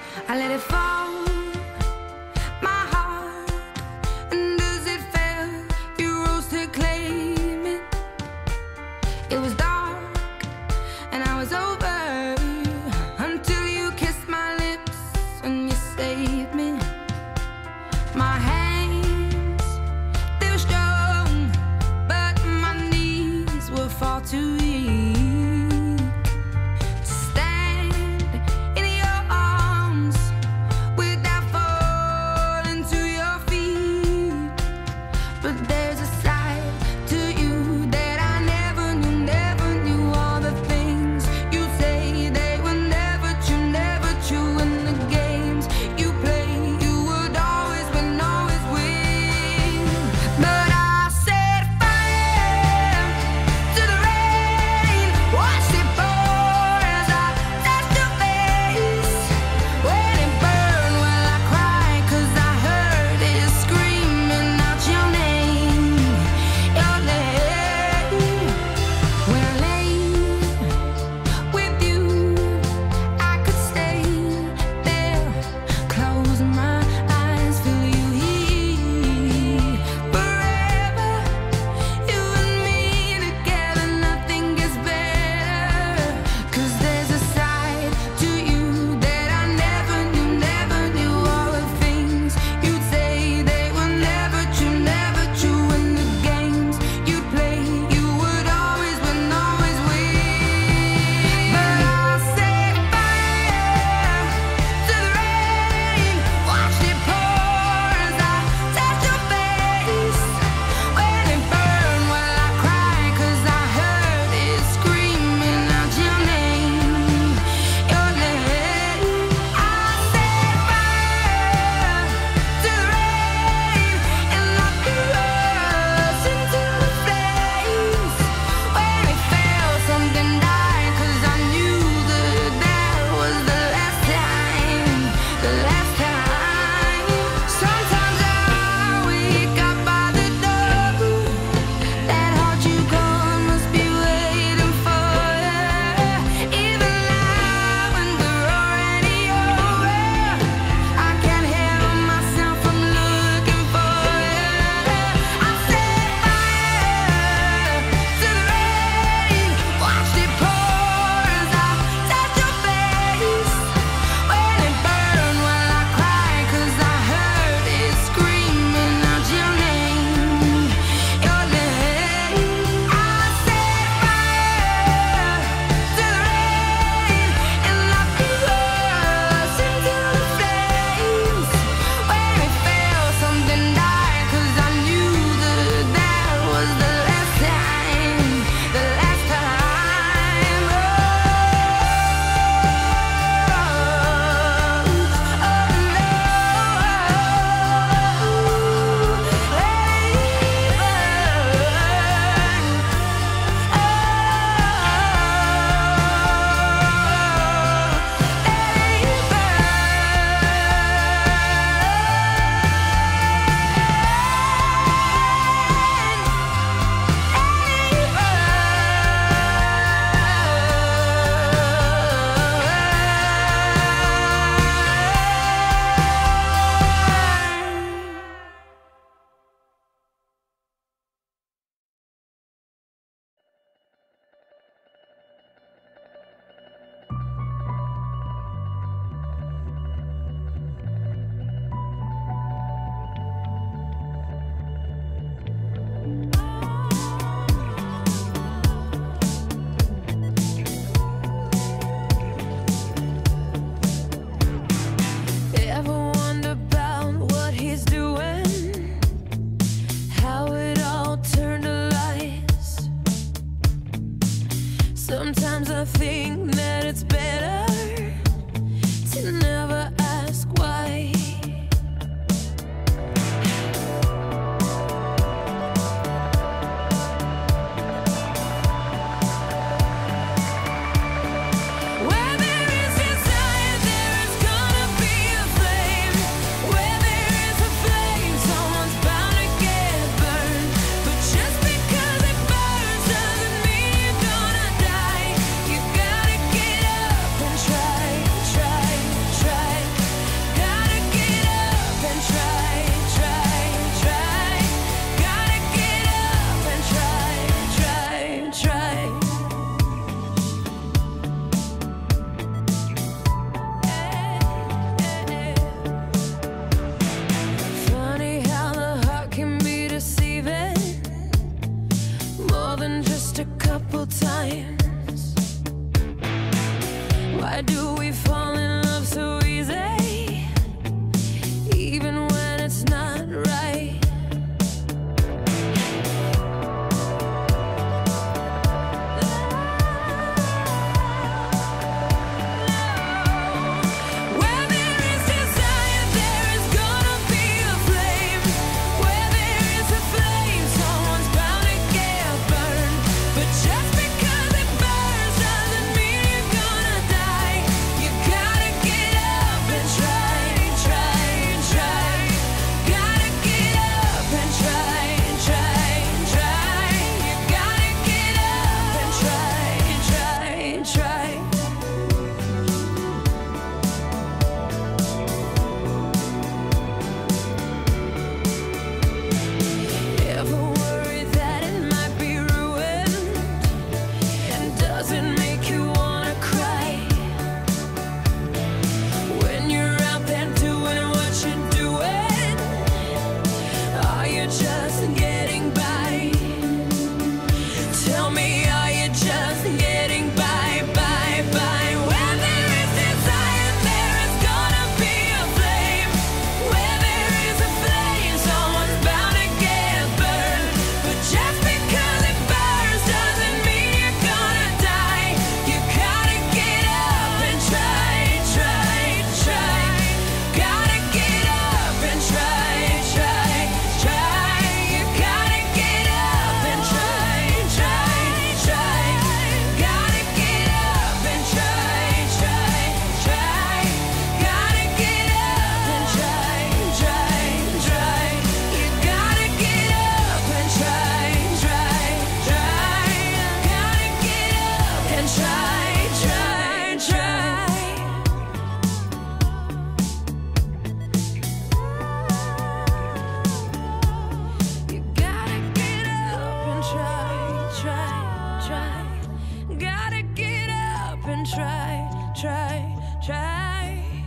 I let it fall, my heart, and as it fell, you rose to claim it. It was dark, and I was over, until you kissed my lips and you saved me. My hands, they were strong, but my knees were far too weak. Sometimes I think that it's better to never ask why. Where there is desire, there is gonna be a flame. Where there is a flame, someone's bound to get burned. But just because it burns doesn't mean you're gonna die. You got a couple times. Why do we fall in love so easy, even when it's not right? Where there is desire, there is gonna be a flame. Where there is a flame, someone's bound to get burned. But just because it burns doesn't mean you're gonna die. You gotta get up and try, try, try. Gotta get up and try, try, try. You gotta get up and try, try, try. Ever worry that it might be ruined? And does it make you wanna cry? When you're out there doing what you're doing, are you just getting by? Tell me, are you just getting by, by, by? Where there is desire, there is gonna be a flame. Where there is a flame, someone's bound to get burned. But just because it burns doesn't mean you're gonna die. You gotta get up and try, try, try. Gotta get up and try, try, try. You gotta get up and try, try, try. Gotta get up and try, try, try. Gotta get up and try, try, try. You gotta get up and try, try, try. Gotta get up and try, try, try. You gotta get up and try, try, try. Gotta get up and try, try, try.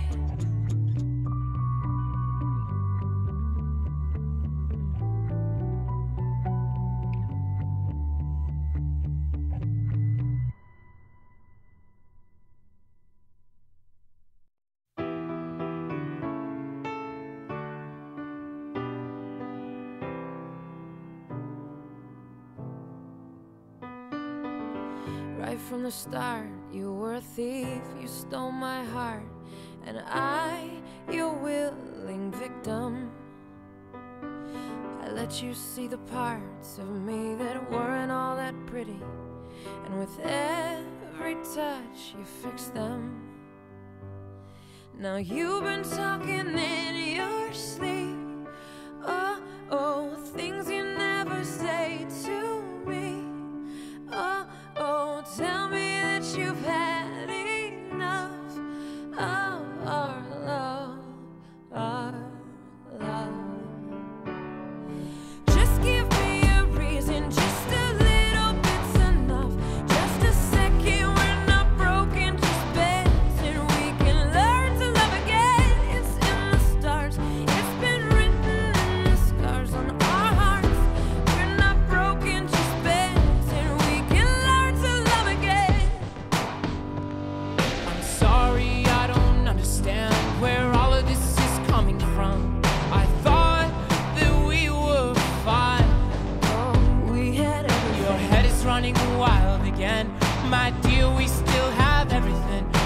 Right from the start, you were a thief, you stole my heart, and I, your willing victim. I let you see the parts of me that weren't all that pretty, and with every touch you fixed them. Now you've been talking in your sleep, oh, oh, things you never say to me. Oh, oh, tell me that you've had enough of our love, our love. Just give me a reason, just a little bit's enough. Just a second, we're not broken, just bends, and we can learn to love again. It's in the stars, it's been written in the scars on our hearts. We're not broken, just bends, and we can learn to love again. I'm sorry, I don't understand where all of this is coming from. I thought that we were fine. Oh, we had everything. Your head is running wild again. My dear, we still have everything.